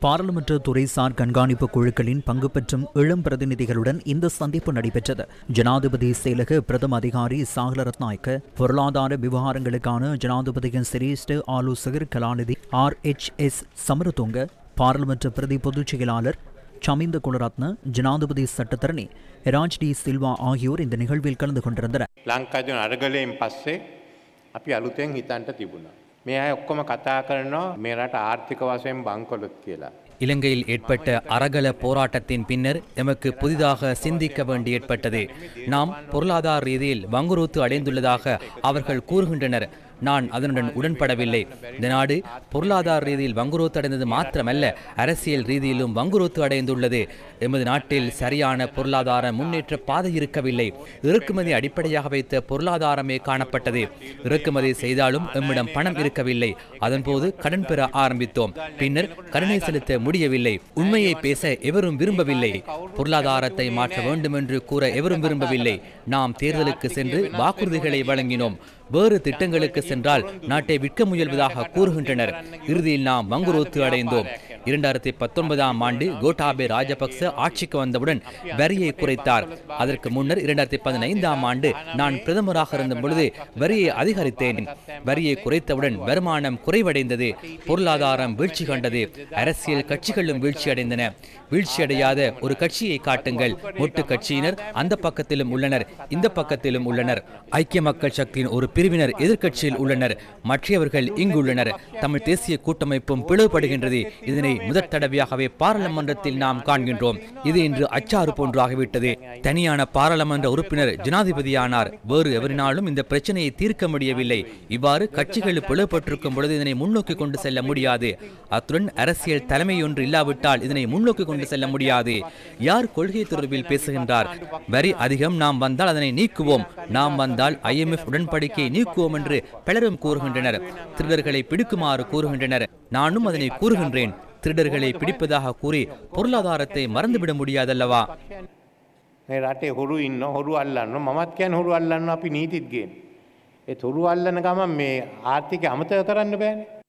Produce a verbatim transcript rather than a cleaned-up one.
பாராளுமன்ற துறைசார் கண்காணிப்பு குழுக்களின் பங்கு பெற்றும் இளம் பிரதிநிதிகளுடன் இந்த சந்திப்பு நடைபெற்றது. ஜனாதிபதி செயலக பிரதம அதிகாரி சாகல ரத்நாயக்க, பொருளாதார விவகாரங்களுக்கான ஜனாதிபதியின் சிரேஷ்ட ஆலோசகர் கலாநிதி ஆர் எச் எஸ் சமரதுங்க, பாராளுமன்ற பிரதி பொதுச் செயலாளர் சமிந்த குலரத்ன, ஜனாதிபதி சட்டத்தரணி ராஜ் டி சில்வா ஆகியோர் இந்த நிகழ்வில் கலந்து கொண்டிருந்தனர். මේ අය ඔක්කොම කතා කරනවා මේ රට ආර්ථික වශයෙන් බංකොලොත් කියලා. இலங்கையில் ஏற்பட்ட அரகல போராட்டத்தின் பின்னர் எமக்கு புதிதாக சிந்திக்க வேண்டி ஏற்பட்டது. நாம் பொருளாதார ரீதியில் வங்குரோத்து அடைந்துள்ளதாக அவர்கள் கூறுகின்றனர். நான் அதனுடன் உடன்படவில்லை. இந்த நாடு பொருளாதார ரீதியில் வங்குரோத்து அடைந்தது மாத்திரமல்ல, அரசியல் ரீதியிலும் வங்குரோத்து அடைந்துள்ளது. எமது நாட்டில் சரியான பொருளாதார முன்னேற்ற பாதை இருக்கவில்லை. இறக்குமதி அடிப்படையாக வைத்த பொருளாதாரமே காணப்பட்டது. இறக்குமதி செய்தாலும் எம்மிடம் பணம் இருக்கவில்லை. அதன்போது கடன் பெற ஆரம்பித்தோம். பின்னர் கடனை செலுத்த முடியவில்லை. உண்மையை பேச எவரும் விரும்பவில்லை. பொருளாதாரத்தை மாற்ற வேண்டும் என்று கூற எவரும் விரும்பவில்லை. நாம் தேர்தலுக்கு சென்று வாக்குறுதிகளை வழங்கினோம். வேறு திட்டங்களுக்கு சென்றால் நாட்டை விற்க முயல்வதாக கூறுகின்றனர். இறுதியில் நாம் வங்குரோத்து அடைந்தோம். இரண்டாயிரத்தி பத்தொன்பதாம் ஆண்டு கோட்டாபே ராஜபக்ச ஆட்சிக்கு வந்தவுடன் வரியை குறைத்தார். அதற்கு முன்னர் இரண்டாயிரத்தி பதினைந்தாம் ஆண்டு நான் பிரதமராக இருந்த பொழுது வரியை அதிகரித்தேன். வரியை குறைத்தவுடன் வருமானம் குறைவடைந்தது. பொருளாதாரம் வீழ்ச்சி கண்டது. அரசியல் கட்சிகளும் வீழ்ச்சி அடைந்தன. வீழ்ச்சியடையாத ஒரு கட்சியை காட்டுங்கள். மொட்டு கட்சியினர் அந்த பக்கத்திலும் உள்ளனர், இந்த பக்கத்திலும் உள்ளனர். ஐக்கிய மக்கள் சக்தியின் ஒரு பிரிவினர் எதிர்க்கட்சியில் உள்ளனர். மற்றவர்கள் இங்கு உள்ளனர். தமிழ் தேசிய கூட்டமைப்பும் பிளவுபடுகின்றது. இதனை முதற் தடவையாகவே பாராளுமன்றத்தில் நாம் காண்கின்றோம். இது இன்று அச்சாறு போன்றாகிவிட்டது. தனியான பாராளுமன்ற உறுப்பினர் ஜனாதிபதியானார். வேறு எவரினாலும் இந்த பிரச்சனையை தீர்க்க முடியவில்லை. இவ்வாறு கட்சிகள் பிளவுபட்டிருக்கும் பொழுது இதனை முன்னோக்கி கொண்டு செல்ல முடியாது. அத்துடன் அரசியல் தலைமை ஒன்று இல்லாவிட்டால் இதனை முன்னோக்கி கொண்டு செல்ல முடியாது. யார் கொள்கை தொடர்பில் பேசுகின்றார்? வரி அதிகம் நாம் வந்தால் அதனை நீக்குவோம், நாம் வந்தால் ஐ எம் எஃப் உடன்படிக்கையை நீக்குவோம் என்று பலரும் கூறுகின்றனர். திருடர்களை பிடிக்குமாறு கூறுகின்றனர். நானும் அதனை கூறுகின்றேன். திருடர்களை பிடிப்பதாக கூறி பொருளாதாரத்தை மறந்துவிட முடியாதல்லவா? රටේ හොරු ඉන්න හොරු අල්ලන්න මමත් කියන්නේ හොරු අල්ලන්න අපි නීතිත් ගේන. ඒ හොරු අල්ලන ගමන් මේ ආර්ථිකය අමතක කරන්න බෑනේ.